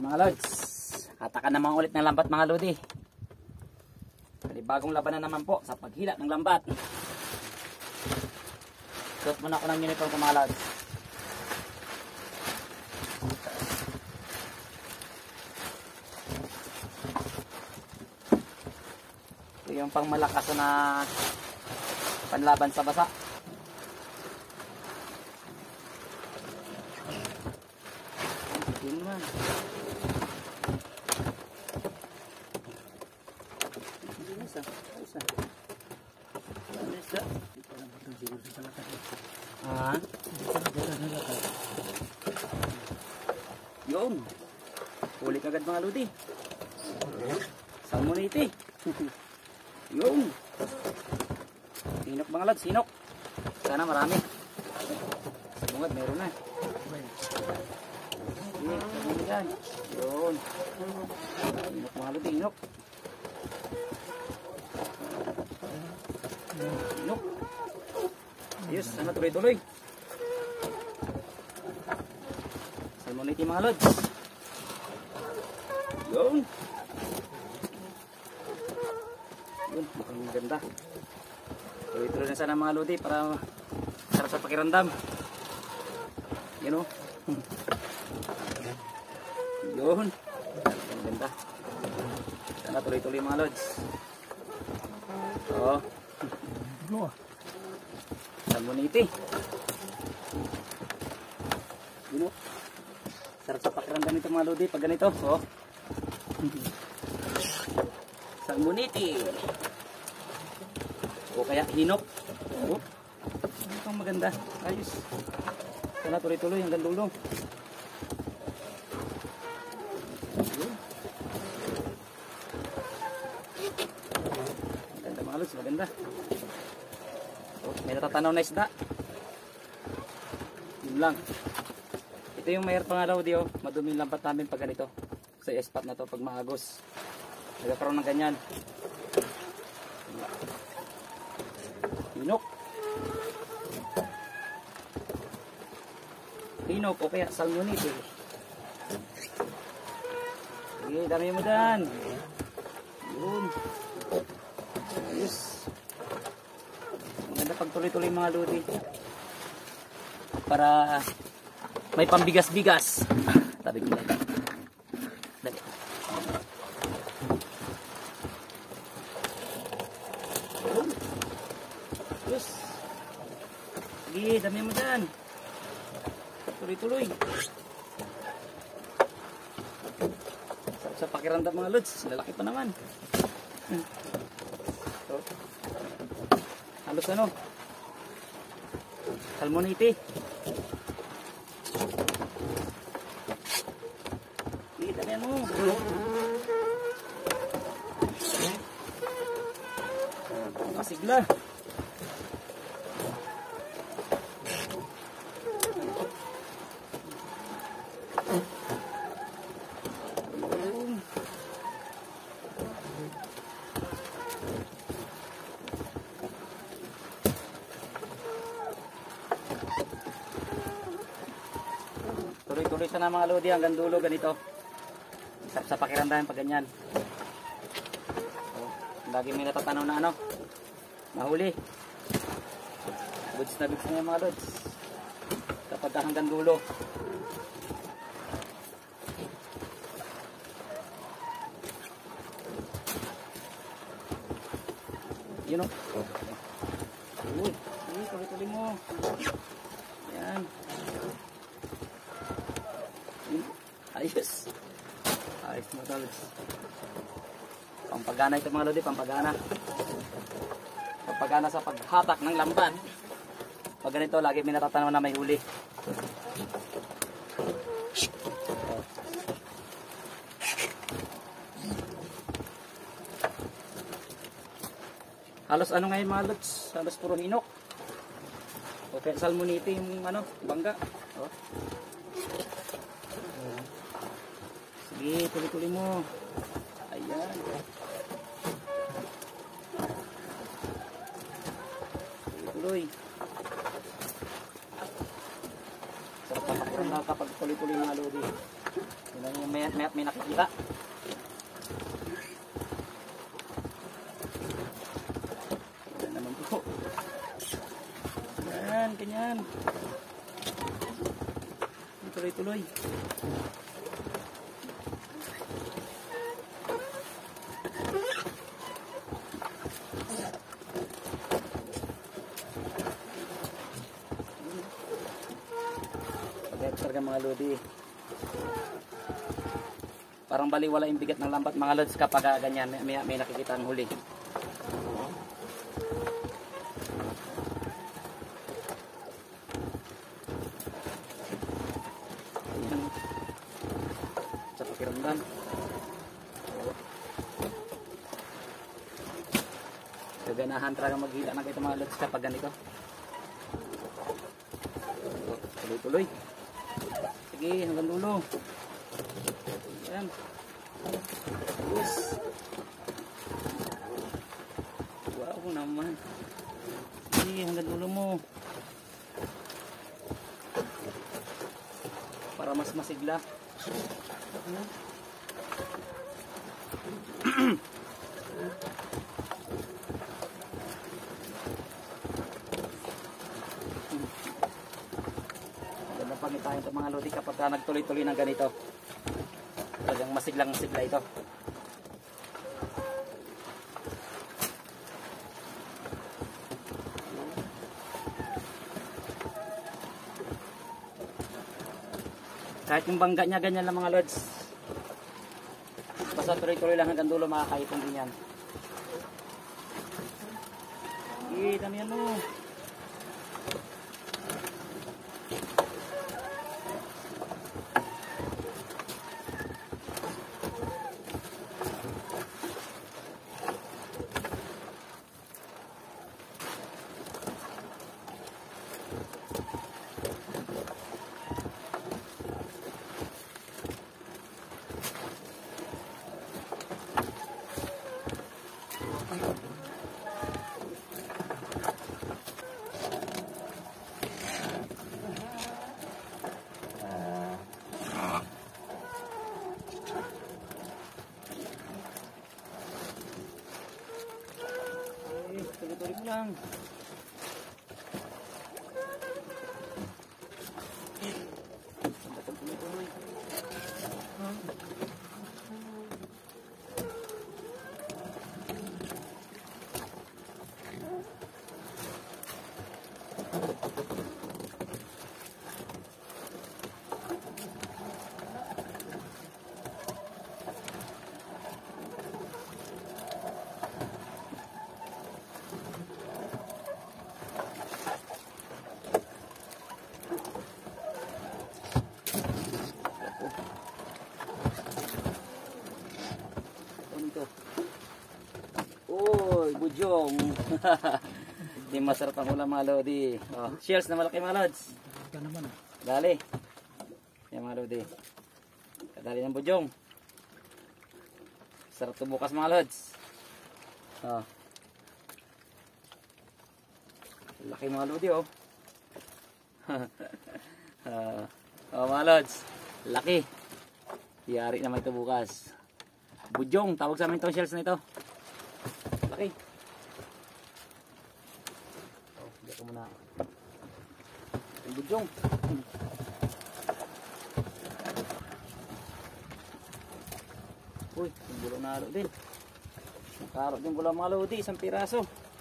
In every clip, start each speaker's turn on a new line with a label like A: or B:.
A: mga lods, hatakan naman ulit ng lambat mga lodi. Bagong labanan naman po sa paghila ng lambat. Suot muna ako ng uniform ko mga lods. Ito yung pang malakas na panlaban sa basa. Yun man. Yun. Huli kagad mga lodi. Salmonite. Yun. Sinok mga lods, sinok. Sana marami. Sa bungad meron na. Yan. Yun. Inok mga lodi, inok. Inok. Ayos, sana tuloy-tuloy. Salmonite mga lods. Yun. Yun, mukhang ganda. Tuloy-tuloy na sana mga lodi para sarap sa pakiramdam. Yun o. Yun. Ang ganda. Sana tuloy-tuloy mga lods. Oo. Salmonite. Yun o. Sarap sa pakiramdam nito mga lodi pag ganito. Oo. Salmonite. O kaya hinok. Oh. Ano pang maganda. Ayos. Sana tuloy-tuloy hanggang dulo. Maganda mga lods, maganda. Oh, may natatanaw na isda. Yun lang. Ito yung mayroon pangalaw di oh. Madumi yung lambat namin pag ganito. Sa spot na to pag maagos. Nagkakaroon ng ganyan. Hinok. Hinok o kaya salmonite. Sige, dami mo dyan. Yun. Ayos. Maganda pag tuloy-tuloy mga lodi. Para may pambigas-bigas. Tabi ko lang. Dali. Yes. Sige, dami mo dyan. Tuloy-tuloy. Sa pakiramdam mga lods, lalaki pa naman. So, halos ano? Salmonite. Sige, dami mo. Masigla. Tuloy-tuloy sana mga lodi hanggang dulo ganito. Sarap sa pakiramdam pag ganyan. So, lagi may natatanaw na ano. Mahuli. Goods na goods na yung mga lods. Kapag hanggang dulo. Yun o. Uy, tuloy-tuloy mo. Yan. Ayos. Ayos mo lods. Pampagana ito mga lodi, pampagana. Pampagana sa paghatak ng lamban. Pag ganito, lagi may natatanaw na may huli. Halos ano ngayon mga lods? Halos puro hinok. O kaya salmonite yung ano, bangga. O. Sige, tuloy-tuloy mo. Ayan. Tuloy-tuloy. Sarap na kapag tuloy-tuloy mga lodi. May nakikita. Yan naman po. Yan, ganyan. Tuloy-tuloy. Pag-extra mga lodi. Parang baliwala yung bigat ng lambat mga lods kapag ganyan may nakikita ang huli. Ayan. Sa pakiramdam. Gaganahan talaga maghila na ito mga lods kapag ganito. Tuloy-tuloy. Sige, hanggang dulo. Ayan. Yes. Wow naman. Sige, hanggang dulo mo. Para mas masigla. Ayan. Pangitain ito mga lodi kapag nagtuloy-tuloy ng ganito. Talagang masiglang sigla ito. Kahit yung bangga niya ganyan lang mga lods. Basta tuloy-tuloy lang hanggang dulo makakaipon din yan. Dami yan mo. Tuloy-tuloy mo lang. Tuloy-tuloy. Uy, budyong. Di masarap ang ulam mga lodi. Oh, shells na malaki mga lods.
B: Ito naman.
A: Dali. Yan mga lodi. Kadali ng budyong. Sarap to bukas mga lods. Oh. Laki mga lodi oh. Oh mga lods. Laki. Yari naman ito bukas. Budyong. Tawag sa amin itong shells na ito. Laki. Oh, hindi ko muna. Yung budyong. Uy, yung bulaw na halo din. Nakarot yung bulaw mga lodi. Isang piraso.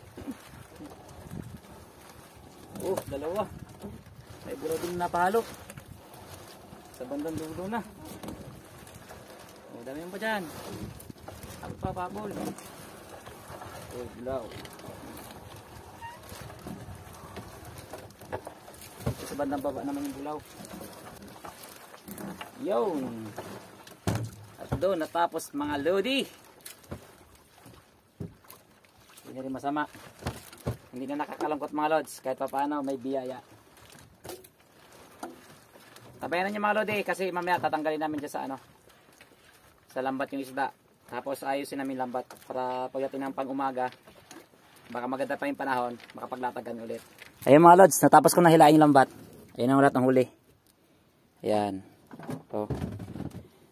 A: Oh, dalawa. May bulaw din napalo. Sa bandang dulo na. Oh, dami yung pa dyan. Ako pa, papol. Oh, bulaw. Sa bandang baba naman yung bulaw. Yun. At doon natapos mga lodi. Hindi na rin masama. Hindi na nakakalangkot mga lods. Kahit pa paano may biyaya. Tabayanan niyo mga lodi. Kasi mamaya tatanggalin namin dyan sa ano. Sa lambat yung isda. Tapos ayusin namin lambat. Para pagdating ng pang-umaga. Baka maganda pa yung panahon. Makapaglatag kami ulit. Ayun mga lods. Natapos ko na hilain yung lambat. Ayun ang ulat ng huli. Ayan. Ito.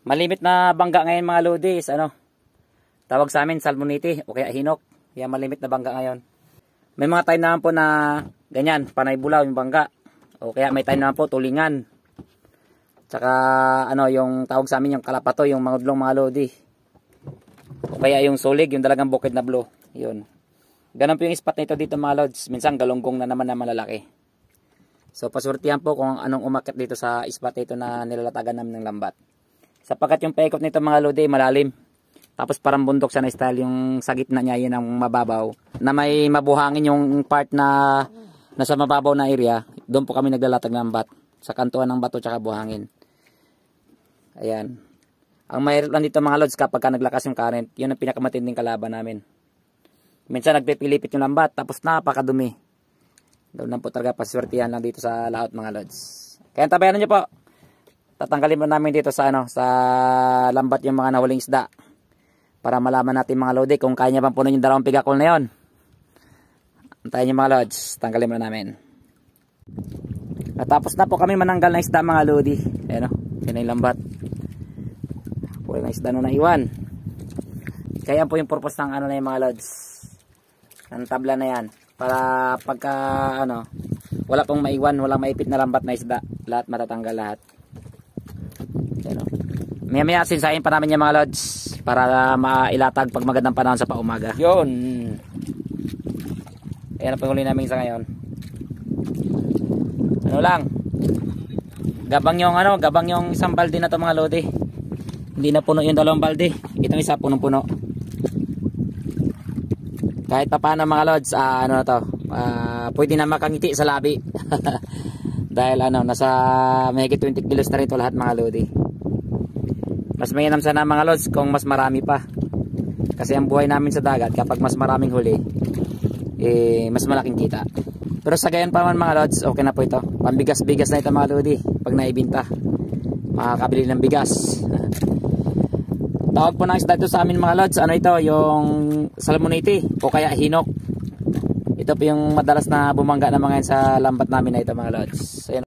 A: Malimit na bangga ngayon mga lodi is ano, tawag sa amin salmonite o kaya hinok. Yan malimit na bangga ngayon. May mga time naman po na ganyan, panay bulaw yung bangga. O kaya may time naman po tulingan. Tsaka ano yung tawag sa amin yung kalapato, yung mangudlong mga lodi. O kaya yung sulig, yung dalagang bukid na blue. Yun. Ganun po yung spot nito dito mga lods. Minsan galunggong na naman na malalaki. So pasurtihan po kung anong umakyat dito sa spot nito na nilalatagan namin ng lambat. Sapagkat yung paikot nito mga lodi malalim. Tapos parang bundok siya na style, yung sa gitna niya yun ang mababaw. Na may mabuhangin yung part na nasa mababaw na area. Doon po kami naglalatag ng lambat. Sa kantuan ng bato tsaka buhangin. Ayan. Ang mahirap lang dito mga lods kapag naglakas yung current, yun ang pinakamatinding kalaban namin. Minsan nagpipilipit yung lambat tapos napakadumi. Doon lang po talaga paswertihan lang dito sa lahat mga lods. Kaya tabayan nyo po. Tatanggalin mo namin dito sa ano, sa lambat yung mga nahuling isda. Para malaman natin mga lodi kung kaya niya bang punin yung 2 pigakol na yon. Antayin nyo mga lods. Tanggalin mo namin. Natapos na po kami mananggal ng isda mga lodi. Ayan o. Yan yung lambat. Puro ng isda na naiwan. Kaya po yung purpose ng ano na yung mga lods. Ang tabla na yan. Para pagka ano, wala pong maiwan, walang maipit na lambat na isda. Lahat matatanggal lahat. Ayan o. Maya sinsahin pa namin yung mga lods. Para mailatag pag magandang panahon sa paumaga. Yun. Ayan ang panghuli namin sa ngayon. Ano lang. Gabang yung isang balde na to mga lodi. Hindi na puno yung 2 balde. Itong isa punong-puno. Kahit pa paano mga lods, ano na to. Pwede na makangiti sa labi. Dahil ano, nasa mahigit 20 kilos na rin to lahat mga lodi. Mas mainam sana mga lods kung mas marami pa. Kasi ang buhay namin sa dagat kapag mas maraming huli, mas malaking kita. Pero sa gayon pa man mga lods, okay na po ito. Pambigas-bigas na ito mga lodi. Pag naibinta, makakabili ng bigas. Tawag po ng isda ito sa amin mga lods. Ano ito? Yung salmonite o kaya hinok. Ito po yung madalas na bumangga na mga yan sa lambat namin na ito mga lods. Ayan.